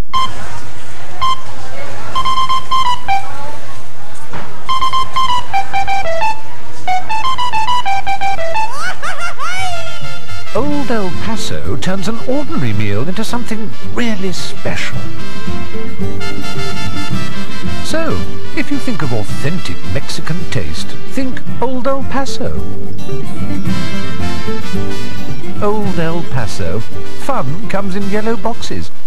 Old El Paso turns an ordinary meal into something really special. So, if you think of authentic Mexican taste, think Old El Paso. Old El Paso. Fun comes in yellow boxes.